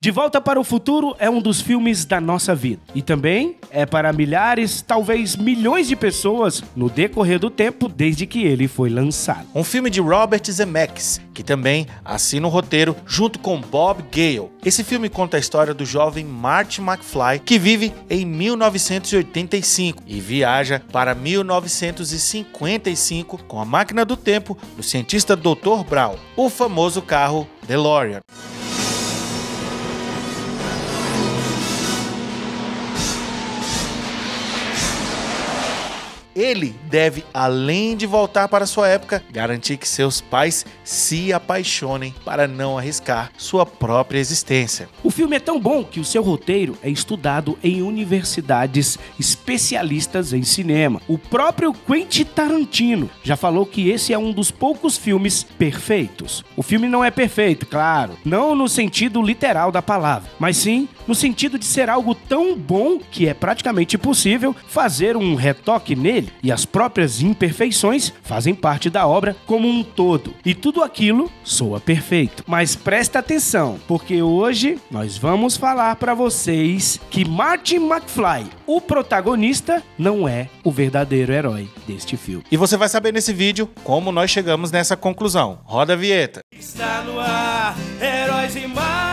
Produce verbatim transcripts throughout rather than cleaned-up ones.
De Volta para o Futuro é um dos filmes da nossa vida. E também é para milhares, talvez milhões de pessoas no decorrer do tempo desde que ele foi lançado. Um filme de Robert Zemeckis, que também assina o roteiro junto com Bob Gale. Esse filme conta a história do jovem Marty McFly, que vive em mil novecentos e oitenta e cinco e viaja para mil novecentos e cinquenta e cinco com a máquina do tempo do cientista doutor Brown, o famoso carro DeLorean. Ele deve, além de voltar para sua época, garantir que seus pais se apaixonem para não arriscar sua própria existência. O filme é tão bom que o seu roteiro é estudado em universidades especialistas em cinema. O próprio Quentin Tarantino já falou que esse é um dos poucos filmes perfeitos. O filme não é perfeito, claro, não no sentido literal da palavra, mas sim no sentido de ser algo tão bom que é praticamente impossível fazer um retoque nele. E as próprias imperfeições fazem parte da obra como um todo. E tudo aquilo soa perfeito. Mas presta atenção, porque hoje nós vamos falar para vocês que Marty McFly, o protagonista, não é o verdadeiro herói deste filme. E você vai saber nesse vídeo como nós chegamos nessa conclusão. Roda a vinheta. Está no ar, Heróis e Mais.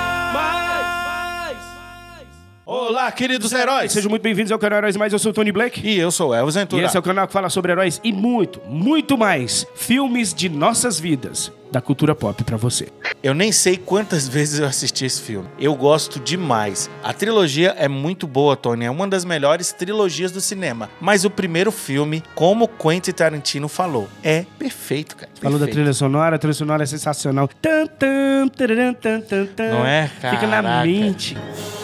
Olá, queridos heróis! Sejam muito bem-vindos ao canal Heróis e Mais, eu sou o Tony Black. E eu sou o Elvis Ventura. E esse é o canal que fala sobre heróis e muito, muito mais filmes de nossas vidas, da cultura pop pra você. Eu nem sei quantas vezes eu assisti esse filme. Eu gosto demais. A trilogia é muito boa, Tony. É uma das melhores trilogias do cinema. Mas o primeiro filme, como Quentin Tarantino falou, é perfeito, cara. Falou perfeito. da trilha sonora, a trilha sonora é sensacional. Tan, tan, tararam, tan, tan, tan. Não é, cara? Fica na mente.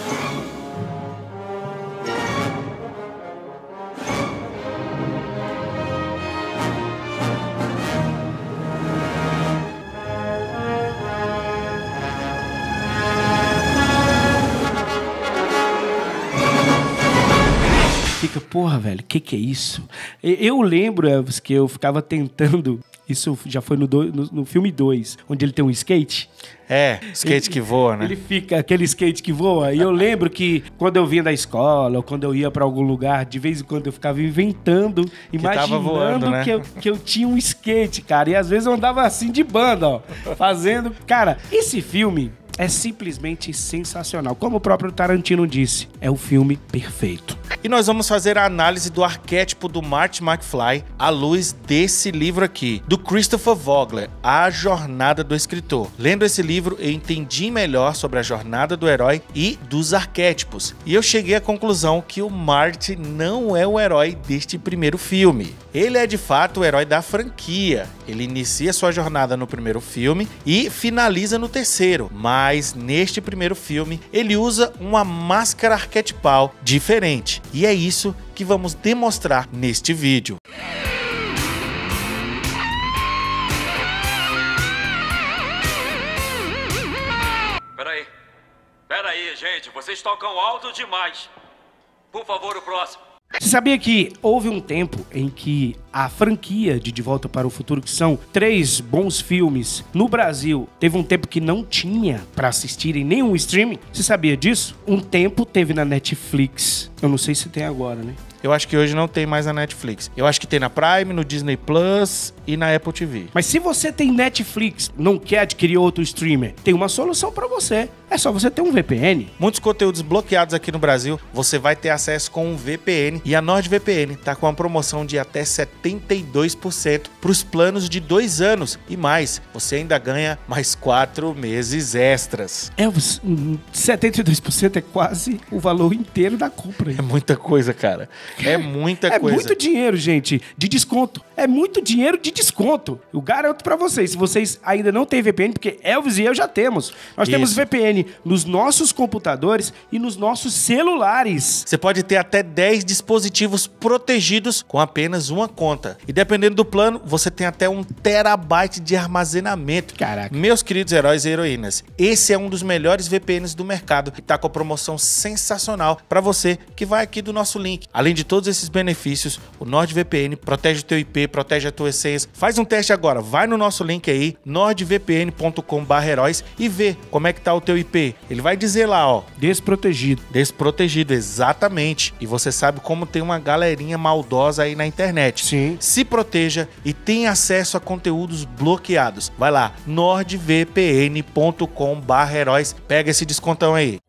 Fica, porra, velho, o que que é isso? Eu lembro, Elvis, que eu ficava tentando... Isso já foi no, do, no, no filme dois, onde ele tem um skate. É, skate ele, que voa, né? Ele fica, aquele skate que voa. E eu lembro que quando eu vinha da escola, ou quando eu ia pra algum lugar, de vez em quando eu ficava inventando, que imaginando voando, né? que, eu, que eu tinha um skate, cara. E às vezes eu andava assim de banda, ó, fazendo... Cara, esse filme... é simplesmente sensacional. Como o próprio Tarantino disse, é o filme perfeito. E nós vamos fazer a análise do arquétipo do Marty McFly à luz desse livro aqui, do Christopher Vogler, A Jornada do Escritor. Lendo esse livro, eu entendi melhor sobre a jornada do herói e dos arquétipos. E eu cheguei à conclusão que o Marty não é o herói deste primeiro filme. Ele é de fato o herói da franquia. Ele inicia sua jornada no primeiro filme e finaliza no terceiro. Mas neste primeiro filme, ele usa uma máscara arquetipal diferente. E é isso que vamos demonstrar neste vídeo. Peraí, peraí, gente, vocês tocam alto demais. Por favor, o próximo. Você sabia que houve um tempo em que a franquia de De Volta para o Futuro, que são três bons filmes, no Brasil, teve um tempo que não tinha pra assistir em nenhum streaming? Você sabia disso? Um tempo teve na Netflix. Eu não sei se tem agora, né? Eu acho que hoje não tem mais na Netflix. Eu acho que tem na Prime, no Disney Plus e na Apple T V. Mas se você tem Netflix, não quer adquirir outro streamer, tem uma solução pra você. É só você ter um V P N. Muitos conteúdos bloqueados aqui no Brasil, você vai ter acesso com um V P N. E a NordVPN tá com uma promoção de até setenta e dois por cento para os planos de dois anos. E mais, você ainda ganha mais quatro meses extras. É, setenta e dois por cento é quase o valor inteiro da compra. É muita coisa, cara. É muita é coisa. É muito dinheiro, gente, de desconto. É muito dinheiro de desconto. Eu garanto pra vocês, se vocês ainda não têm V P N, porque Elvis e eu já temos. Nós Isso. temos V P N nos nossos computadores e nos nossos celulares. Você pode ter até dez dispositivos protegidos com apenas uma conta. conta. E dependendo do plano, você tem até um terabyte de armazenamento. Caraca. Meus queridos heróis e heroínas, esse é um dos melhores V P Ns do mercado e tá com a promoção sensacional para você que vai aqui do nosso link. Além de todos esses benefícios, o NordVPN protege o teu I P, protege as tuas senhas. Faz um teste agora, vai no nosso link aí, nordvpn ponto com barra heróis e vê como é que tá o teu I P. Ele vai dizer lá, ó, desprotegido. Desprotegido, exatamente. E você sabe como tem uma galerinha maldosa aí na internet. Sim. Se proteja e tenha acesso a conteúdos bloqueados. Vai lá, nordvpn ponto com barra heróis. Pega esse descontão aí.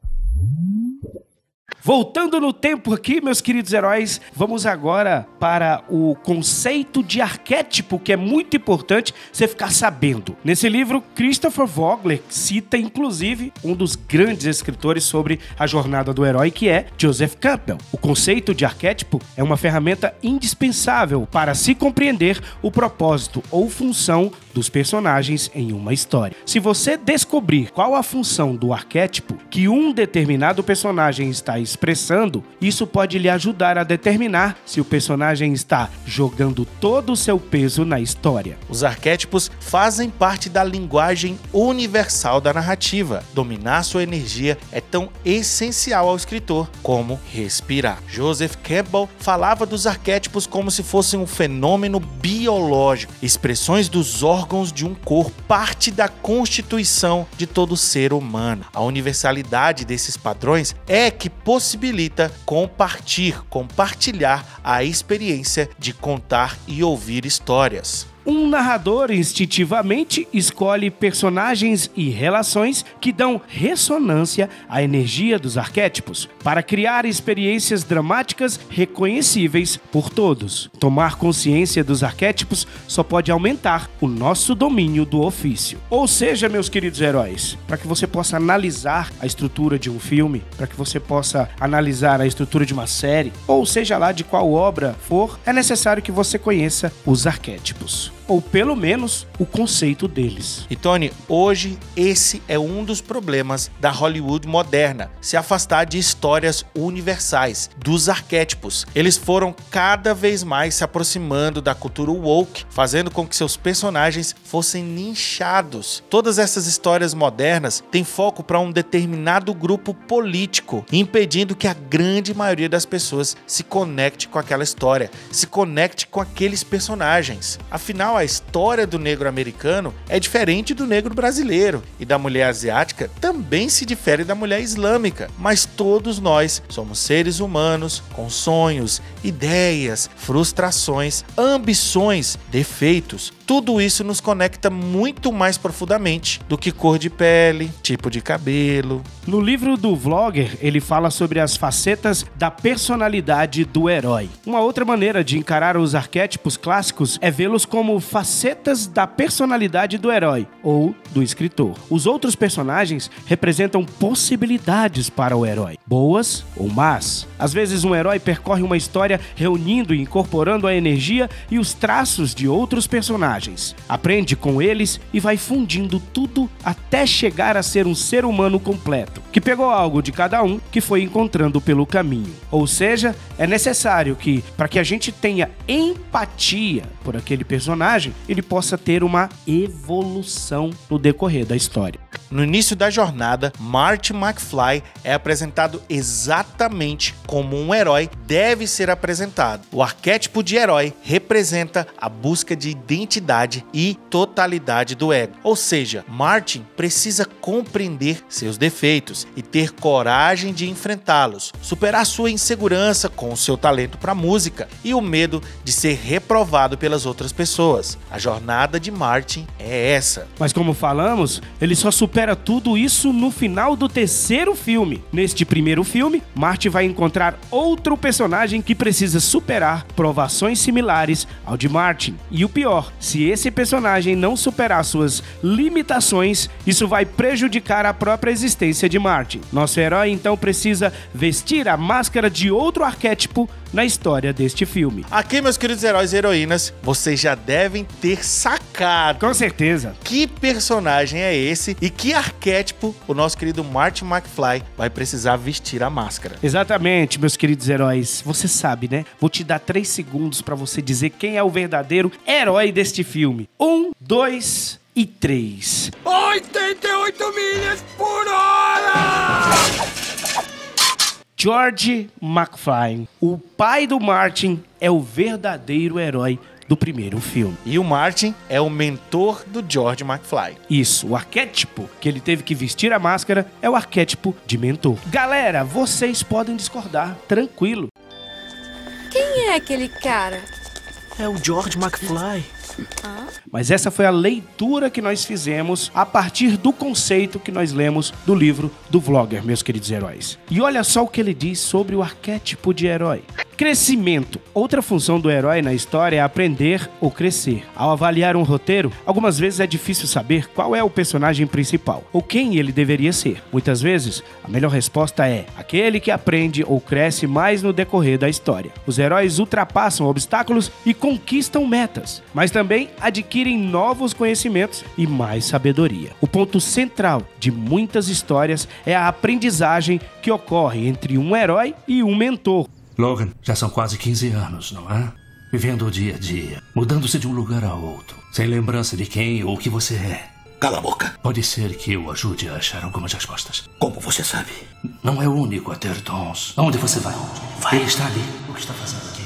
Voltando no tempo aqui, meus queridos heróis, vamos agora para o conceito de arquétipo, que é muito importante você ficar sabendo. Nesse livro, Christopher Vogler cita, inclusive, um dos grandes escritores sobre a jornada do herói, que é Joseph Campbell. O conceito de arquétipo é uma ferramenta indispensável para se compreender o propósito ou função dos personagens em uma história. Se você descobrir qual a função do arquétipo que um determinado personagem está expressando, isso pode lhe ajudar a determinar se o personagem está jogando todo o seu peso na história. Os arquétipos fazem parte da linguagem universal da narrativa. Dominar sua energia é tão essencial ao escritor como respirar. Joseph Campbell falava dos arquétipos como se fossem um fenômeno biológico, expressões dos órgãos de um corpo, parte da constituição de todo ser humano. A universalidade desses padrões é que possibilita compartilhar, compartilhar a experiência de contar e ouvir histórias. Um narrador instintivamente escolhe personagens e relações que dão ressonância à energia dos arquétipos para criar experiências dramáticas reconhecíveis por todos. Tomar consciência dos arquétipos só pode aumentar o nosso domínio do ofício. Ou seja, meus queridos heróis, para que você possa analisar a estrutura de um filme, para que você possa analisar a estrutura de uma série, ou seja lá de qual obra for, é necessário que você conheça os arquétipos, ou pelo menos o conceito deles. E Tony, hoje esse é um dos problemas da Hollywood moderna, se afastar de histórias universais, dos arquétipos. Eles foram cada vez mais se aproximando da cultura woke, fazendo com que seus personagens fossem nichados. Todas essas histórias modernas têm foco para um determinado grupo político, impedindo que a grande maioria das pessoas se conecte com aquela história, se conecte com aqueles personagens. Afinal, a história do negro americano é diferente do negro brasileiro e da mulher asiática também se difere da mulher islâmica, mas todos nós somos seres humanos com sonhos, ideias, frustrações, ambições, defeitos. Tudo isso nos conecta muito mais profundamente do que cor de pele, tipo de cabelo. No livro do Vogler, ele fala sobre as facetas da personalidade do herói. Uma outra maneira de encarar os arquétipos clássicos é vê-los como facetas da personalidade do herói ou do escritor. Os outros personagens representam possibilidades para o herói, boas ou más. Às vezes um herói percorre uma história reunindo e incorporando a energia e os traços de outros personagens. Aprende com eles e vai fundindo tudo até chegar a ser um ser humano completo, que pegou algo de cada um que foi encontrando pelo caminho. Ou seja, é necessário que, para que a gente tenha empatia por aquele personagem, ele possa ter uma evolução no decorrer da história. No início da jornada, Marty McFly é apresentado exatamente como um herói deve ser apresentado. O arquétipo de herói representa a busca de identidade e totalidade do ego. Ou seja, Martin precisa compreender seus defeitos e ter coragem de enfrentá-los, superar sua insegurança com o seu talento para música e o medo de ser reprovado pelas outras pessoas. A jornada de Martin é essa. Mas como falamos, ele só supera tudo isso no final do terceiro filme. Neste primeiro filme, Marty vai encontrar outro personagem que precisa superar provações similares ao de Martin. E o pior, se esse personagem não superar suas limitações, isso vai prejudicar a própria existência de Martin. Nosso herói então precisa vestir a máscara de outro arquétipo na história deste filme. Aqui, meus queridos heróis e heroínas, vocês já devem ter sacado. Com certeza. Que personagem é esse e que arquétipo o nosso querido Marty McFly vai precisar vestir a máscara. Exatamente, meus queridos heróis. Você sabe, né? Vou te dar três segundos pra você dizer quem é o verdadeiro herói deste filme. Um, dois e três. oitenta e oito milhas por hora! George McFly, o pai do Martin, é o verdadeiro herói do primeiro filme. E o Martin é o mentor do George McFly. Isso, o arquétipo que ele teve que vestir a máscara é o arquétipo de mentor. Galera, vocês podem discordar, tranquilo. Quem é aquele cara? É o George McFly. Ah? Mas essa foi a leitura que nós fizemos a partir do conceito que nós lemos do livro do Vlogger, meus queridos heróis. E olha só o que ele diz sobre o arquétipo de herói. Crescimento. Outra função do herói na história é aprender ou crescer. Ao avaliar um roteiro, algumas vezes é difícil saber qual é o personagem principal ou quem ele deveria ser. Muitas vezes, a melhor resposta é aquele que aprende ou cresce mais no decorrer da história. Os heróis ultrapassam obstáculos e conquistam metas, mas também adquirem novos conhecimentos e mais sabedoria. O ponto central de muitas histórias é a aprendizagem que ocorre entre um herói e um mentor. Logan, já são quase quinze anos, não é? Vivendo o dia a dia, mudando-se de um lugar a outro, sem lembrança de quem ou o que você é. Cala a boca. Pode ser que eu ajude a achar algumas respostas. Como você sabe? Não é o único a ter dons. Aonde você vai? Vai. Ele está ali. O que está fazendo aqui?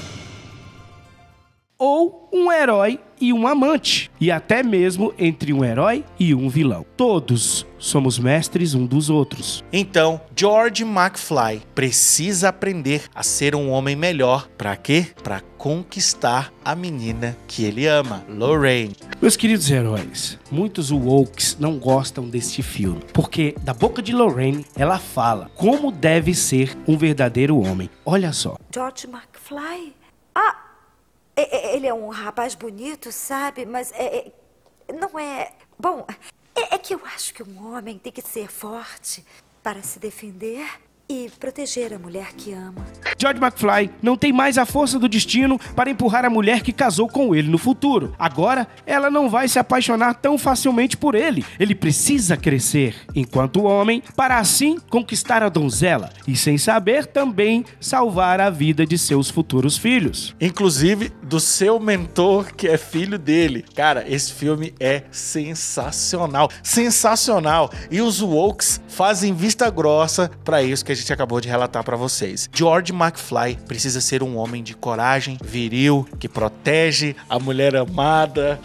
Ou um herói e um amante, e até mesmo entre um herói e um vilão. Todos somos mestres um dos outros. Então, George McFly precisa aprender a ser um homem melhor. Pra quê? Pra conquistar a menina que ele ama, Lorraine. Meus queridos heróis, muitos wokes não gostam deste filme, porque da boca de Lorraine ela fala como deve ser um verdadeiro homem. Olha só. George McFly? Ah! Ele é um rapaz bonito, sabe? Mas é, é, não é... Bom, é, é que eu acho que um homem tem que ser forte para se defender e proteger a mulher que ama. George McFly não tem mais a força do destino para empurrar a mulher que casou com ele no futuro. Agora, ela não vai se apaixonar tão facilmente por ele. Ele precisa crescer enquanto homem para assim conquistar a donzela e, sem saber, também salvar a vida de seus futuros filhos. Inclusive do seu mentor, que é filho dele. Cara, esse filme é sensacional. Sensacional. E os wokes fazem vista grossa para isso que a gente acabou de relatar para vocês. George McFly precisa ser um homem de coragem, viril, que protege a mulher amada.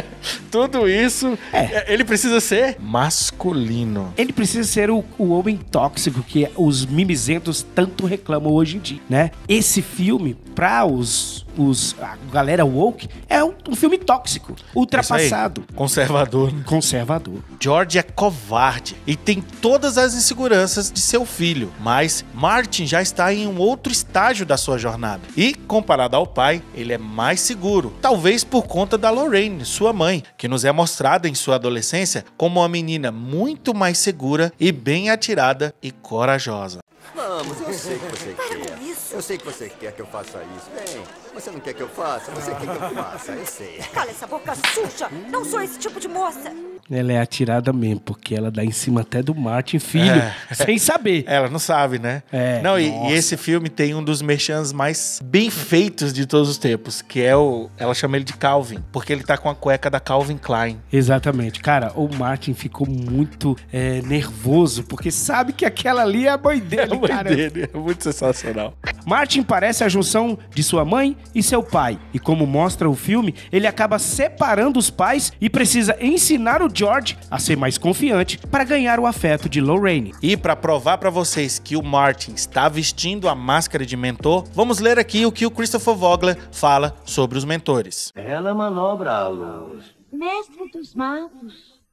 Tudo isso, É. ele precisa ser masculino. Ele precisa ser o, o homem tóxico que os mimizentos tanto reclamam hoje em dia, né? Esse filme, pra os, os a galera woke, é um, um filme tóxico, ultrapassado. Isso aí. Conservador. né? Conservador. George é covarde e tem todas as inseguranças de seu filho, mas Martin já está em um outro estágio da sua jornada. E, comparado ao pai, ele é mais seguro, talvez por conta da Lorraine, sua mãe, que nos é mostrada em sua adolescência como uma menina muito mais segura e bem atirada e corajosa. Vamos, eu sei que você Para quer. com isso. Eu sei que você quer que eu faça isso. Bem, você não quer que eu faça, você quer que eu faça, eu sei. Cala essa boca suja! Não sou esse tipo de moça! Ela é atirada mesmo, porque ela dá em cima até do Martin, filho, É. sem saber. Ela não sabe, né? É, Não, e, nossa. e esse filme tem um dos merchans mais bem feitos de todos os tempos, que é o... Ela chama ele de Calvin, porque ele tá com a cueca da Calvin Klein. Exatamente. Cara, o Martin ficou muito é, nervoso, porque sabe que aquela ali é a mãe É dele, a mãe cara. dele, é muito sensacional. Martin parece a junção de sua mãe e seu pai. E como mostra o filme, ele acaba separando os pais e precisa ensinar o George a ser mais confiante para ganhar o afeto de Lorraine. E para provar para vocês que o Martin está vestindo a máscara de mentor, vamos ler aqui o que o Christopher Vogler fala sobre os mentores. Ela manobra a luz. Mestre dos magos.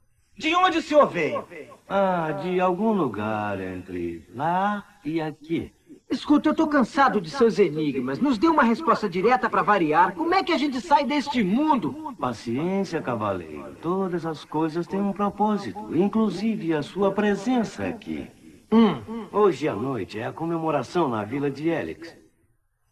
De onde o senhor veio? Ah, de algum lugar entre lá e aqui. Escuta, eu tô cansado de seus enigmas. Nos dê uma resposta direta pra variar. Como é que a gente sai deste mundo? Paciência, cavaleiro. Todas as coisas têm um propósito, inclusive a sua presença aqui. Hum. Hoje à noite é a comemoração na vila de Helix.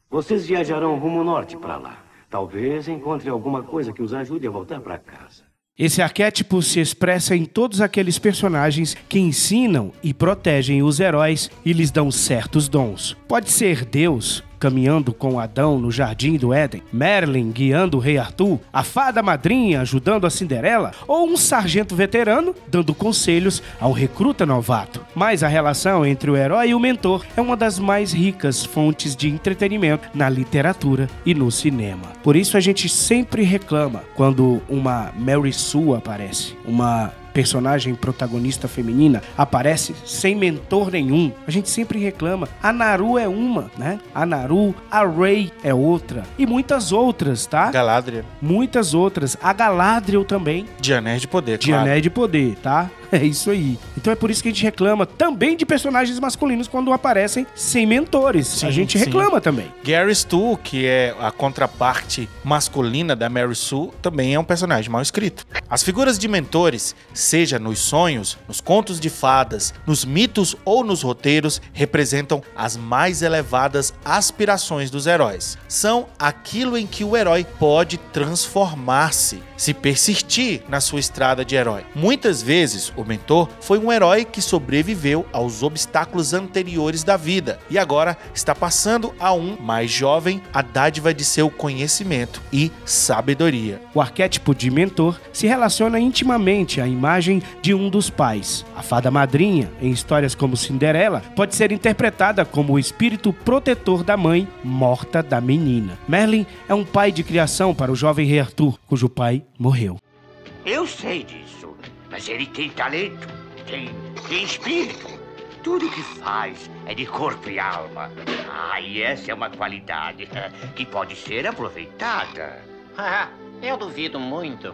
Vocês viajarão rumo norte para lá. Talvez encontrem alguma coisa que os ajude a voltar para casa. Esse arquétipo se expressa em todos aqueles personagens que ensinam e protegem os heróis e lhes dão certos dons. Pode ser Deus caminhando com Adão no jardim do Éden, Merlin guiando o rei Arthur, a fada madrinha ajudando a Cinderela, ou um sargento veterano dando conselhos ao recruta novato. Mas a relação entre o herói e o mentor é uma das mais ricas fontes de entretenimento na literatura e no cinema. Por isso a gente sempre reclama quando uma Mary Sue aparece, uma personagem protagonista feminina aparece sem mentor nenhum. A gente sempre reclama. A Naru é uma, né? A Naru, a Rey é outra. E muitas outras, tá? Galadriel. Muitas outras. A Galadriel também. De Anéis de Poder, De claro. Anéis de Poder, tá? É isso aí. Então é por isso que a gente reclama também de personagens masculinos quando aparecem sem mentores. Sim, a gente sim. reclama também. Gary Stu, que é a contraparte masculina da Mary Sue, também é um personagem mal escrito. As figuras de mentores, seja nos sonhos, nos contos de fadas, nos mitos ou nos roteiros, representam as mais elevadas aspirações dos heróis. São aquilo em que o herói pode transformar-se, se persistir na sua estrada de herói. Muitas vezes, o mentor foi um herói que sobreviveu aos obstáculos anteriores da vida e agora está passando a um mais jovem a dádiva de seu conhecimento e sabedoria. O arquétipo de mentor se relaciona intimamente à imagem de um dos pais. A fada madrinha, em histórias como Cinderela, pode ser interpretada como o espírito protetor da mãe morta da menina. Merlin é um pai de criação para o jovem rei Arthur, cujo pai morreu. Eu sei disso, mas ele tem talento, tem, tem espírito. Tudo que faz é de corpo e alma. Ah, e essa é uma qualidade que pode ser aproveitada. Ah, eu duvido muito.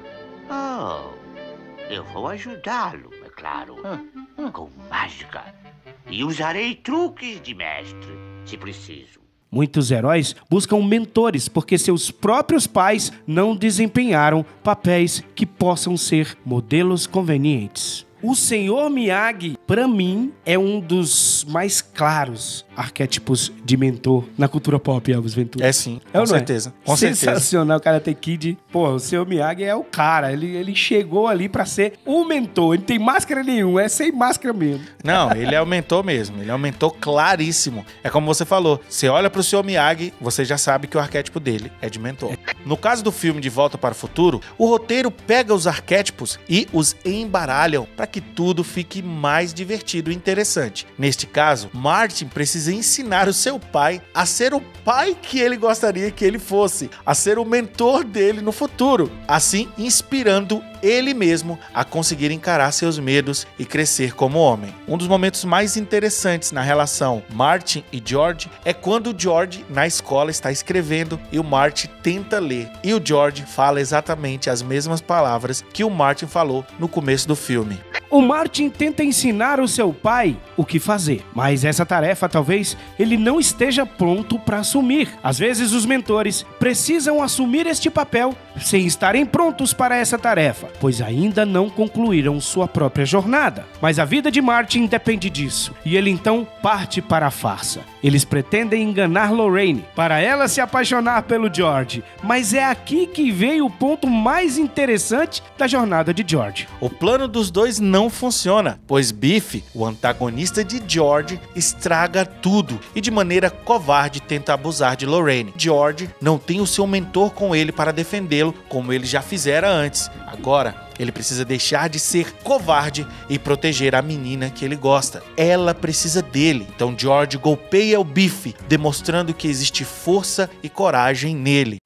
Oh, eu vou ajudá-lo, é claro, hum, com mágica. E usarei truques de mestre, se preciso. Muitos heróis buscam mentores porque seus próprios pais não desempenharam papéis que possam ser modelos convenientes. O senhor Miyagi, pra mim, é um dos mais claros arquétipos de mentor na cultura pop, Elvis Ventura. É sim, é com certeza. É? Com Sensacional, certeza. Karate Kid. Pô, o senhor Miyagi é o cara. Ele, ele chegou ali pra ser o mentor. Ele não tem máscara nenhuma, é sem máscara mesmo. Não, ele é o mentor mesmo. Ele é um mentor claríssimo. É como você falou. Você olha pro senhor Miyagi, você já sabe que o arquétipo dele é de mentor. No caso do filme De Volta para o Futuro, o roteiro pega os arquétipos e os embaralham para que tudo fique mais divertido e interessante. Neste caso, Martin precisa ensinar o seu pai a ser o pai que ele gostaria que ele fosse, a ser o mentor dele no futuro, assim inspirando ele mesmo a conseguir encarar seus medos e crescer como homem. Um dos momentos mais interessantes na relação Martin e George é quando o George na escola está escrevendo e o Martin tenta ler, e o George fala exatamente as mesmas palavras que o Martin falou no começo do filme. O Martin tenta ensinar o seu pai o que fazer, mas essa tarefa talvez ele não esteja pronto para assumir. Às vezes os mentores precisam assumir este papel sem estarem prontos para essa tarefa, pois ainda não concluíram sua própria jornada. Mas a vida de Martin depende disso, e ele então parte para a farsa. Eles pretendem enganar Lorraine para ela se apaixonar pelo George, mas é aqui que veio o ponto mais interessante da jornada de George. O plano dos dois não funciona, pois Biff, o antagonista de George, estraga tudo e de maneira covarde tenta abusar de Lorraine. George não tem o seu mentor com ele para defendê-lo, como ele já fizera antes. Agora, ele precisa deixar de ser covarde e proteger a menina que ele gosta. Ela precisa dele. Então George golpeia o Biff, demonstrando que existe força e coragem nele.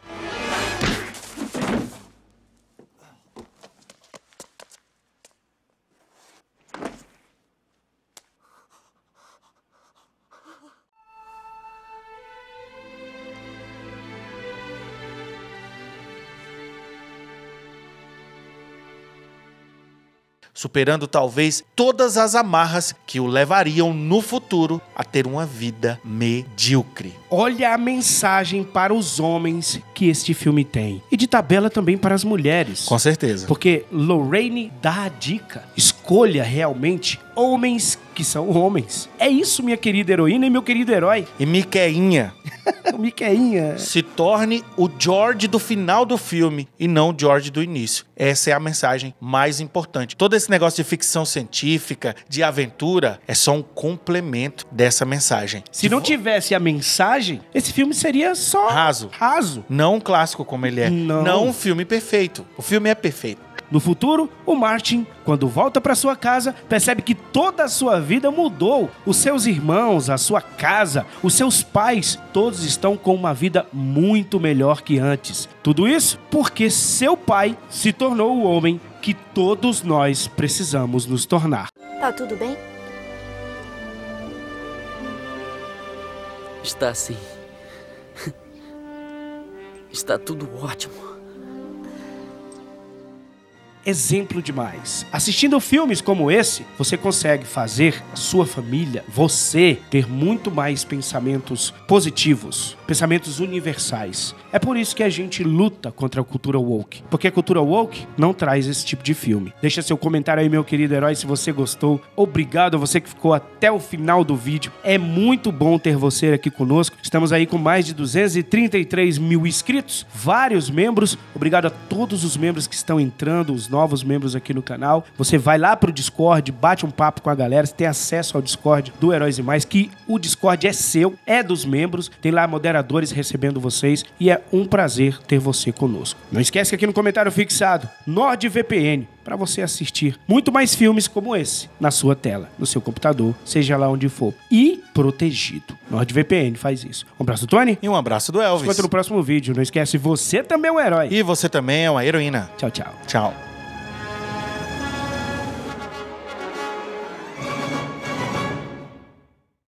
Superando talvez todas as amarras que o levariam no futuro a ter uma vida medíocre. Olha a mensagem para os homens que este filme tem. E de tabela também para as mulheres. Com certeza. Porque Lorraine dá a dica. Escolha realmente homens que são homens. É isso, minha querida heroína e meu querido herói. E Miqueinha. Miqueinha. Se torne o George do final do filme e não o George do início. Essa é a mensagem mais importante. Todo esse negócio de ficção científica, de aventura, é só um complemento dessa mensagem. Se não tivesse a mensagem, esse filme seria só raso. Raso. Não um clássico como ele é. Não. Não um filme perfeito. O filme é perfeito. No futuro, o Martin, quando volta para sua casa, percebe que toda a sua vida mudou. Os seus irmãos, a sua casa, os seus pais, todos estão com uma vida muito melhor que antes. Tudo isso porque seu pai se tornou o homem que todos nós precisamos nos tornar. Tá tudo bem? Está sim. Está tudo ótimo. Exemplo demais. Assistindo filmes como esse, você consegue fazer a sua família, você, ter muito mais pensamentos positivos, pensamentos universais. É por isso que a gente luta contra a cultura woke, porque a cultura woke não traz esse tipo de filme. Deixa seu comentário aí, meu querido herói, se você gostou. Obrigado a você que ficou até o final do vídeo. É muito bom ter você aqui conosco. Estamos aí com mais de duzentos e trinta e três mil inscritos, vários membros. Obrigado a todos os membros que estão entrando, os novos membros aqui no canal. Você vai lá pro Discord, bate um papo com a galera, você tem acesso ao Discord do Heróis e Mais, que o Discord é seu, é dos membros, tem lá moderadores recebendo vocês e é um prazer ter você conosco. Não esquece que aqui no comentário fixado, NordVPN, para você assistir muito mais filmes como esse na sua tela, no seu computador, seja lá onde for. E protegido. NordVPN faz isso. Um abraço do Tony. E um abraço do Elvis. Se encontra no próximo vídeo. Não esquece, você também é um herói. E você também é uma heroína. Tchau, tchau. Tchau.